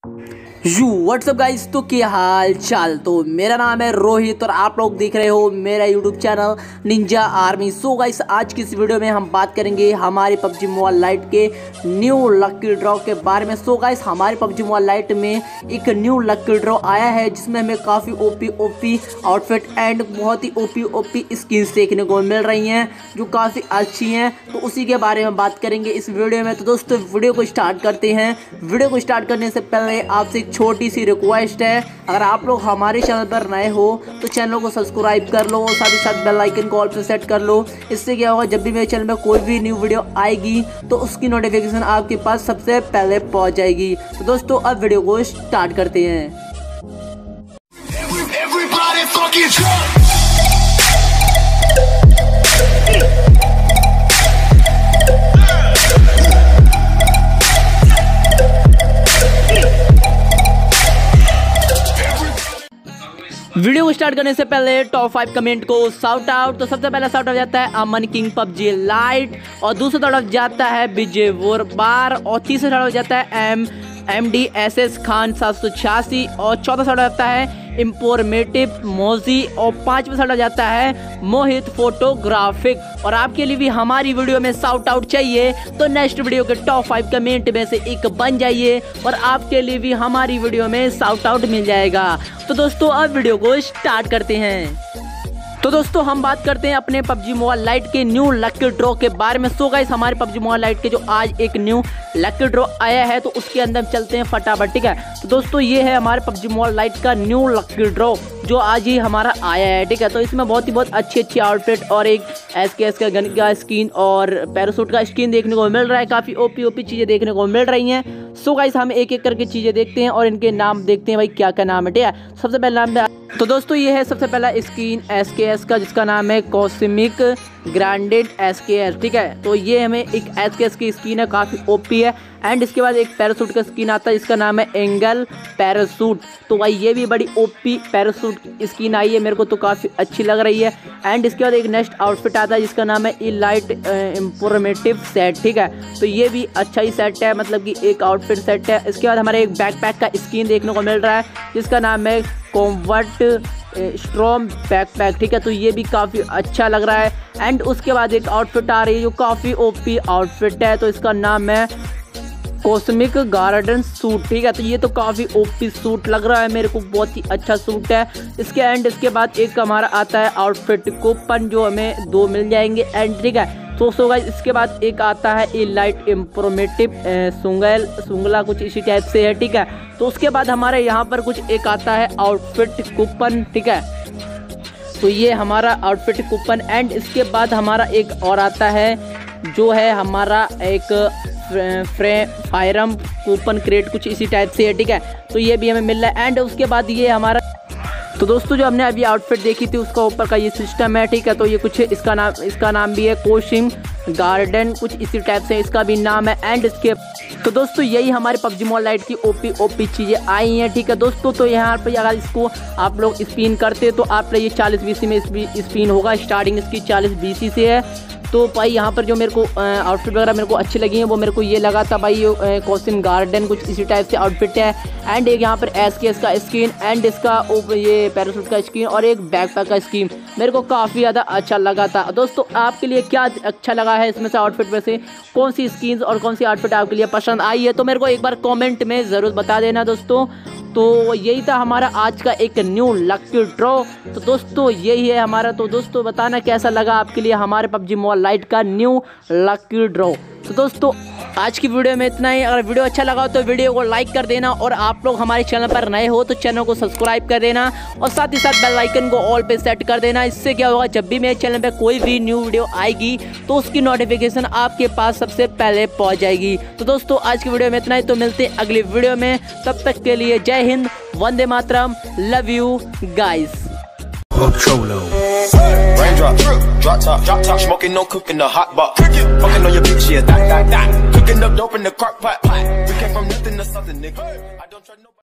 WhatsApp guys, तो क्या हाल चाल। तो मेरा नाम है रोहित और आप लोग देख रहे हो मेरा YouTube channel ninja army. So guys, आज की इस वीडियो में हम बात करेंगे हमारे पबजी मोबाइल लाइट के न्यू लकी ड्रॉ के बारे में। सो गाइस, हमारे पबजी मोबाइल लाइट में एक न्यू लकी ड्रॉ आया है जिसमें हमें काफ़ी ओपी आउटफिट एंड बहुत ही ओपी स्किन्स देखने को मिल रही हैं जो काफ़ी अच्छी हैं। तो उसी के बारे में बात करेंगे इस वीडियो में। तो दोस्तों, वीडियो को स्टार्ट करते हैं। वीडियो को स्टार्ट करने से पहले आपसे छोटी सी रिक्वेस्ट है, अगर आप लोग हमारे चैनल पर नए हो तो चैनल को सब्सक्राइब कर लो और साथ ही साथ बेल आइकन को ऑल पे सेट कर लो। इससे क्या होगा, जब भी मेरे चैनल में कोई भी न्यू वीडियो आएगी तो उसकी नोटिफिकेशन आपके पास सबसे पहले पहुंच जाएगी। तो दोस्तों, अब वीडियो को स्टार्ट करते हैं। वीडियो को स्टार्ट करने से पहले टॉप 5 कमेंट को शाउट आउट। तो सबसे पहला शाउट आउट जाता है अमन किंग पबजी लाइट, और दूसरा शाउट आउट जाता है विजय वोरबार, और तीसरा शाउट आउट जाता है MDSS खान 786, और चौथा शाउट आउट जाता है इंफॉर्मेटिव मोजी, और पांचवा शाउट आउट जाता है मोहित फोटोग्राफिक। और आपके लिए भी हमारी वीडियो में शाउट आउट चाहिए तो नेक्स्ट वीडियो के टॉप 5 कमेंट में से एक बन जाइए और आपके लिए भी हमारी वीडियो में शाउट आउट मिल जाएगा। तो दोस्तों, अब वीडियो को स्टार्ट करते हैं। तो दोस्तों, हम बात करते हैं अपने पबजी मोबाइल लाइट के न्यू लकी ड्रॉ के बारे में। सो गाइस, हमारे पबजी मोबाइल लाइट के जो आज एक न्यू लकी ड्रॉ आया है तो उसके अंदर चलते हैं फटाफट, ठीक है। तो दोस्तों, ये है हमारे पबजी मोबाइल लाइट का न्यू लकी ड्रॉ जो आज ही हमारा आया है, ठीक है। तो इसमें बहुत अच्छी आउटफिट और एक SKS का गन का स्किन और पैरासूट का स्किन देखने को मिल रहा है। काफ़ी ओपी चीज़ें देखने को मिल रही हैं। सो गाइस, हम एक एक करके चीज़ें देखते हैं और इनके नाम देखते हैं भाई क्या क्या नाम है, ठीक है। सबसे पहला नाम तो दोस्तों, ये है सबसे पहला स्किन SKS का जिसका नाम है कॉस्मिक ग्रांडेड SKS, ठीक है। तो ये हमें एक SKS की स्किन है, काफ़ी ओपी है। एंड इसके बाद एक पैरासूट का स्किन आता है जिसका नाम है एंगल पैरासूट। तो भाई ये भी बड़ी ओपी पैरासूट स्किन आई है, मेरे को तो काफ़ी अच्छी लग रही है। एंड इसके बाद एक नेक्स्ट आउटफिट आता है जिसका नाम है इलाइट इंफॉर्मेटिव सेट, ठीक है। तो ये भी अच्छा ही सेट है, मतलब कि एक आउटफिट सेट है। इसके बाद हमारे एक बैकपैक का स्किन देखने को मिल रहा है जिसका नाम है कॉम्बट स्ट्रॉम बैकपैक, ठीक है। तो ये भी काफ़ी अच्छा लग रहा है। एंड उसके बाद एक आउटफिट आ रही है जो काफ़ी ओपी आउटफिट है, तो इसका नाम है कॉस्मिक गार्डन सूट, ठीक है। तो ये तो काफ़ी ओपी सूट लग रहा है मेरे को, बहुत ही अच्छा सूट है। इसके बाद एक हमारा आता है आउटफिट कूपन जो हमें 2 मिल जाएंगे एंड, ठीक है। तो गाइस, इसके बाद एक आता है इलाइट इंफॉर्मेटिव सुंगला कुछ इसी टाइप से है, ठीक है। तो उसके बाद हमारे यहाँ पर कुछ एक आता है आउटफिट कूपन, ठीक है। तो ये हमारा आउटफिट कूपन। एंड इसके बाद हमारा एक और आता है जो है हमारा एक फायरम कूपन क्रेट कुछ इसी टाइप से है, ठीक है। तो ये भी हमें मिल रहा है। एंड उसके बाद ये हमारा, तो दोस्तों, जो हमने अभी आउटफिट देखी थी उसका ऊपर का ये सिस्टम है, ठीक है। तो ये कुछ इसका नाम भी है कोशिंग गार्डन कुछ इसी टाइप से इसका भी नाम है। एंड इसके तो दोस्तों, यही हमारे पबजी मोबाइल लाइट की ओपी चीज़ें आई हैं, ठीक है दोस्तों। तो यहाँ पर अगर इसको आप लोग स्पिन करते तो आप ये 40 BC में स्पिन होगा। स्टार्टिंग इसकी 40 BC से है। तो भाई यहाँ पर जो मेरे को आउटफिट वगैरह मेरे को अच्छी लगी हैं वो मेरे को ये लगा था भाई, ये कॉस्मिक गार्डन कुछ इसी टाइप से आउटफिट है। एंड एक यहाँ पर SKS का स्किन एंड इसका ये पैरासूट का स्किन और एक बैकपैक का स्किन मेरे को काफ़ी ज़्यादा अच्छा लगा था। दोस्तों, आपके लिए क्या अच्छा लगा है इसमें से आउटफिट में से, कौन सी स्किन्स और कौन सी आउटफिट आपके लिए पसंद आई है, तो मेरे को एक बार कॉमेंट में ज़रूर बता देना दोस्तों। तो यही था हमारा आज का एक न्यू लकी ड्रॉ। तो दोस्तों, यही है हमारा। तो दोस्तों, बताना कैसा लगा आपके लिए हमारे पबजी मोबाइल लाइट का न्यू लकी ड्रॉ। तो दोस्तों, आज की वीडियो में इतना ही। अगर वीडियो अच्छा लगा तो वीडियो को लाइक कर देना, और आप लोग हमारे चैनल पर नए हो तो चैनल को सब्सक्राइब कर देना, और साथ ही साथ बेल आइकन को ऑल पे सेट कर देना। इससे क्या होगा, जब भी मेरे चैनल पे कोई भी न्यू वीडियो आएगी तो उसकी नोटिफिकेशन आपके पास सबसे पहले पहुंच जाएगी। तो दोस्तों, आज की वीडियो में इतना ही। तो मिलते हैं अगली वीडियो में, तब तक के लिए जय हिंद, वंदे मातरम, love you guys. Raindrop, drop top, smoking, no cooking, the hot box. Fucking on your bitch, yeah, that. Cooking up dope in the crock pot. We came from nothing to something, nigga. I don't try nobody.